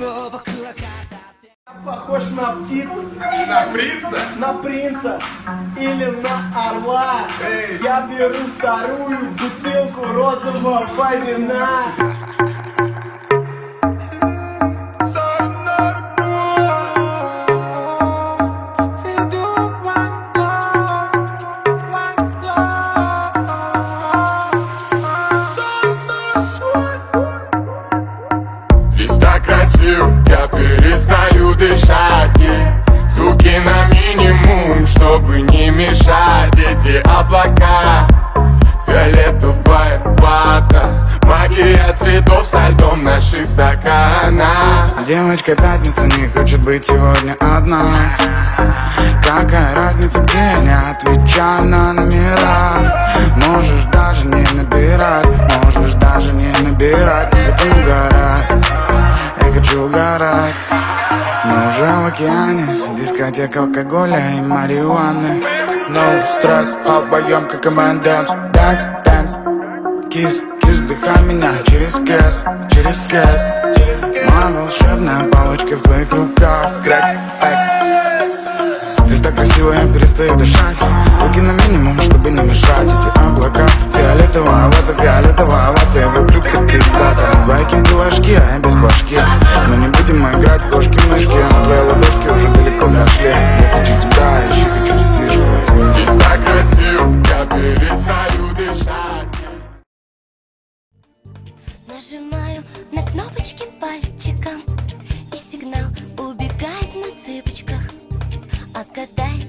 Похож на птицу. На принца? На принца. Или на орла. Эй. Я беру вторую бутылку розового вина. Здесь так красиво, я перестаю дышать. Звуки на минимум, чтобы не мешать. Эти облака, фиолетовая вата, магия цветов со льдом наших стаканах. Девочка пятница не хочет быть сегодня одна. Какая разница, где я не отвечаю на номера. Можешь даже не набирать, можешь даже не набирать. Это угорать, я хочу угорать. Мы уже в океане, дискотека алкоголя и марихуаны. No стресс, а вдвоем как M&M's. Dance, dance, kiss, kiss, вдыхай меня через кэс, через кэс. Моя волшебная палочка в твоих руках. Крэкс, экс. Здесь так красиво, я перестаю дышать. Руки на минимум, чтобы не мешать. Эти облака, фиолетовая вата, я вокруг как пиздата. Твои кентувашки, а я без башки. Мы не будем играть в кошки-мышки, но твои ладошки уже далеко зашли. Я хочу тебя, еще хочу сиживать. Здесь так красиво, я перестаю дышать. Нажимаю на кнопочки пальчиком, и сигнал убегает на цыпочках. Отгадай,